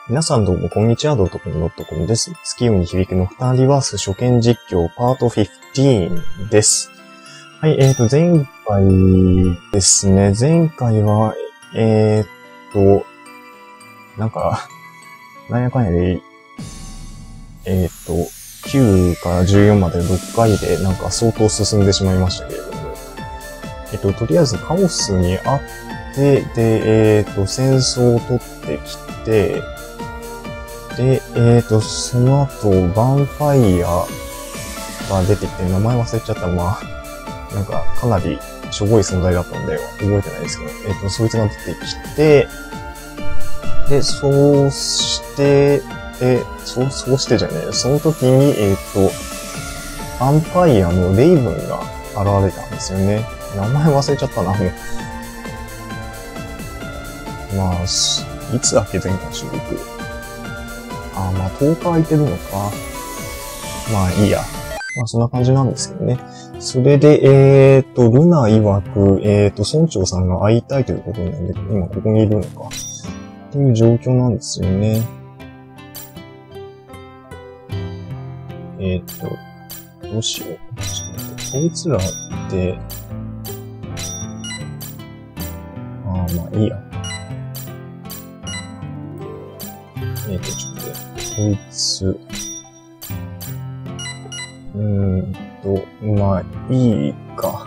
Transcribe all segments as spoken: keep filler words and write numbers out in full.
皆さんどうもこんにちは、ドットコムドットコムです。月夜に響くノクターンリバース初見実況パートじゅうごです。はい、えーと、前回ですね、前回は、えーと、なんか、なんやかんやで、えーと、きゅうからじゅうよんまでろっかいでなんか相当進んでしまいましたけれども、えっと、とりあえずカオスにあって、で、えーと、戦争を取ってきて、で、えーと、その後、ヴァンパイアが出てきて、名前忘れちゃった。まあ、なんか、かなりしょぼい存在だったんで、覚えてないですけど、えーと、そいつが出てきて、で、そうして、で、そう、そうしてじゃねえ。その時に、えーと、ヴァンパイアのレイブンが現れたんですよね。名前忘れちゃったな、もう。まあ、いつだっけ、前回収録。あ、まあ、とおか空いてるのか。まあ、いいや。まあ、そんな感じなんですけどね。それで、えーと、ルナ曰く、えーと、村長さんが会いたいということなんで、今ここにいるのか。っていう状況なんですよね。えーと、どうしよう。ちょっと待って、そいつらって、ああ、まあ、いいや。えーと、ちょっと待って、こいつ、うーんと、まあ、いいか。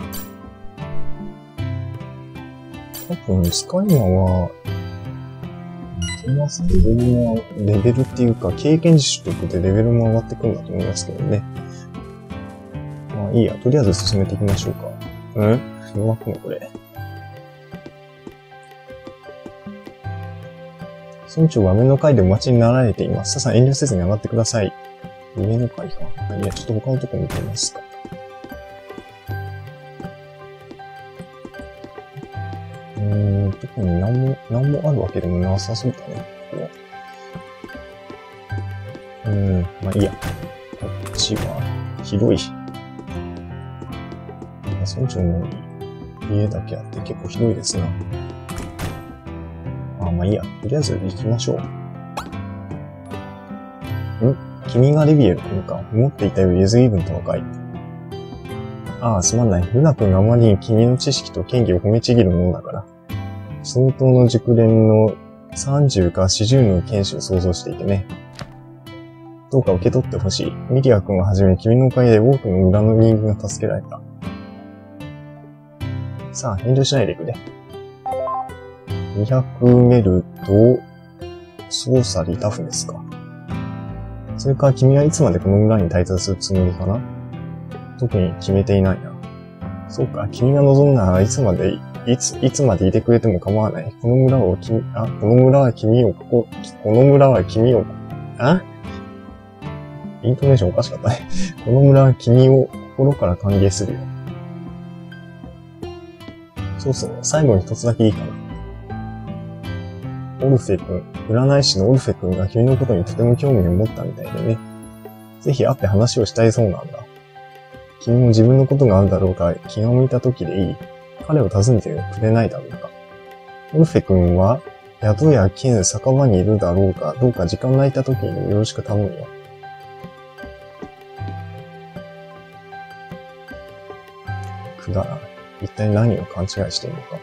多分、スカイマは、いますね。レベルも、レベルっていうか、経験値取得でレベルも上がってくるんだと思いますけどね。まあ、いいや。とりあえず進めていきましょうか。うん弱くのこれ。村長は上の階でお待ちになられています。ささん遠慮せずに上がってください。上の階か。いや、ちょっと他のとこ見てみますか。うーん、特に何も、何もあるわけでもなさそうだね、ここは。うーん、まあいいや。こっちは、広い。村長の家だけあって結構広いですな。あ、まあいいや。とりあえず行きましょう。ん君がリビエル君か。思っていたより随分と若い。ああ、すまない。ルナ君があまりに君の知識と権威を褒めちぎるものだから。相当の熟練のさんじゅうかよんじゅうの剣士を想像していてね。どうか受け取ってほしい。ミリア君をはじめ君のおかげで多くの裏の人間が助けられた。さあ、遠慮しないでくれ。にひゃくメルと、ソーサリータフですか。それから君はいつまでこの村に滞在するつもりかな？特に決めていないな。そうか、君が望むならいつまで、いつ、いつまでいてくれても構わない。この村を君、あ、この村は君をここ、この村は君を、あ？イントネーションおかしかったね。この村は君を心から歓迎するよ。そうそう、最後に一つだけいいかな。オルフェ君、占い師のオルフェ君が君のことにとても興味を持ったみたいでね。ぜひ会って話をしたいそうなんだ。君も自分のことがあるだろうか、気が向いた時でいい。彼を訪ねてくれないだろうか。オルフェ君は、宿や県、酒場にいるだろうか、どうか時間が空いた時にでもよろしく頼むよ。くだらない。一体何を勘違いしているのか。こ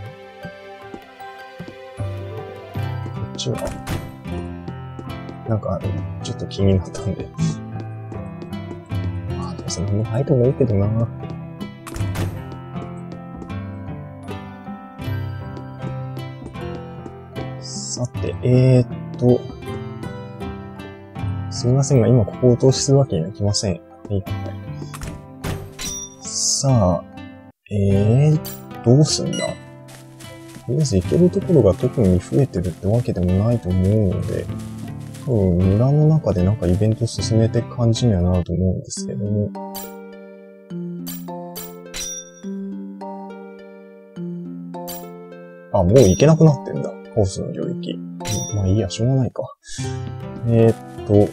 っちは、なんか、ちょっと気になったんで。ああ、でもその辺入るのいいけどな。さて、えーっと、すみませんが、今ここをお通しするわけにはいきません。はい。さあ、えー、どうすんだ？とりあえず行けるところが特に増えてるってわけでもないと思うので、多分村の中でなんかイベント進めていく感じにはなると思うんですけども。あ、もう行けなくなってんだ。カオスの領域。まあいいや、しょうがないか。えー、っと、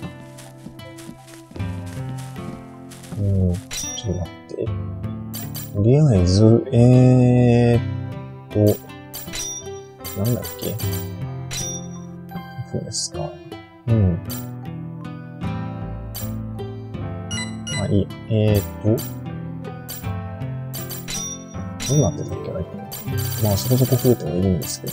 うん、ちょっと待って。とりあえず、えーっと、なんだっけ。そうですか。 あ、いいや。えーと、どうなってたっけな、まあ、そこそこ増えてはいるんですけど。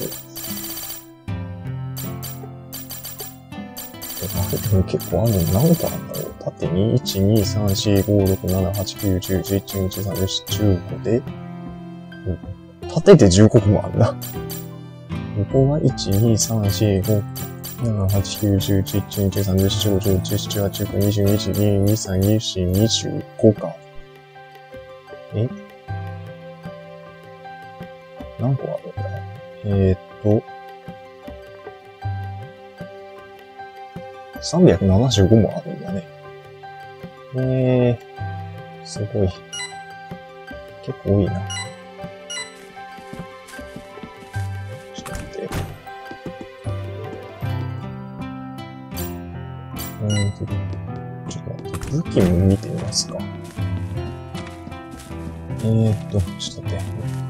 増えても結構あるのに何個なんだろう。縦にいち、に、さん、よん、ご、ろく、なな、はち、きゅう、じゅう、じゅういち、じゅうに、じゅうさん、じゅうよん、じゅうごで、縦でじゅうごこもあるな。ここがいち、に、さん、よん、ご、なな、はち、きゅう、じゅう、じゅういち、じゅうに、じゅうさん、じゅうよん、じゅうご、じゅうろく、じゅうなな、じゅうはち、じゅうきゅう、にじゅう、にじゅうに、にじゅうさん、にじゅうよん、にじゅうご、にじゅうごか。え何個あるんだえーっと、さんびゃくななじゅうごもあるんだね。えー、すごい。結構多いな。ちょっと待って。うーんと、ちょっと待って。武器も見てみますか。えーっと、ちょっと待って。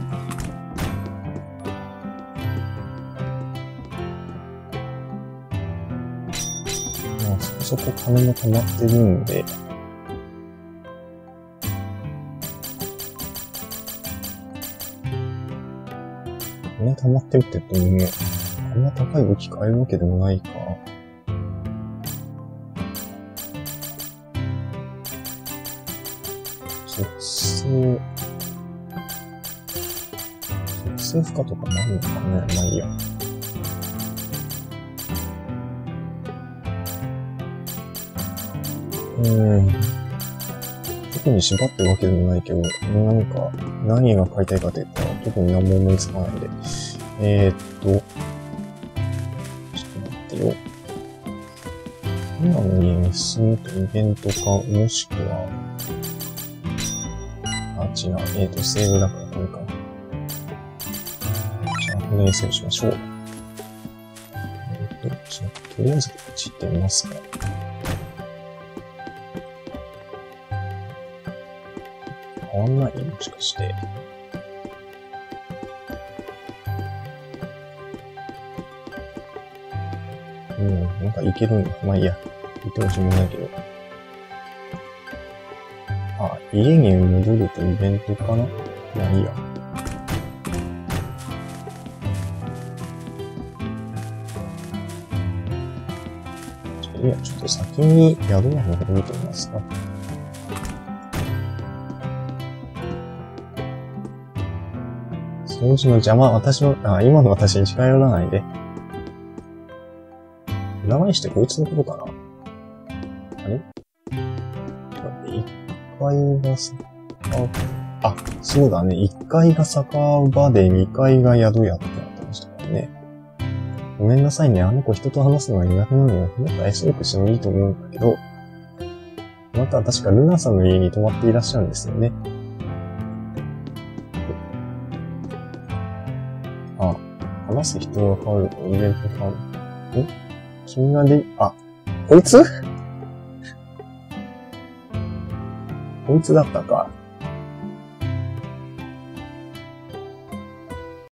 まあ、そこそこ金も溜まってるんで、金溜まってるって言ってもね、あんま高い武器買えるわけでもないか。属性、属性負荷とかもあるのかね。まあいいや。うーん。特に縛ってるわけでもないけど、なんか、何が買いたいかというか、特に何も思いつかないんで。えー、っと、ちょっと待ってよ。今の家に住むとイベントか、もしくは、あ、違う。えー、っと、セーブだからこれか。じゃあ、これにセーブしましょう。えー、っと、じゃあ、とりあえずこっち行ってみますか。変わんない？もしかして。うん、なんかいけるんだ。まあいいや。言ってほしいもないけど。あ、家に戻るとイベントかな？まあいいや。じゃあいいや、ちょっと先に宿屋の方見てみますか。掃除の邪魔、私の、あ、今の私に近寄らないで。裏返してこいつのことかな？あれ？待って、いっかいが酒場、あ、そうだね。いっかいが酒場でにかいが宿屋ってなってましたからね。ごめんなさいね。あの子人と話すのが苦手なのよ。もっと愛想よくしてもいいと思うんだけど。あなたは確かルナさんの家に泊まっていらっしゃるんですよね。あ、話す人が変わるとイベント変わる。ん？君がで、あ、こいつこいつだったか。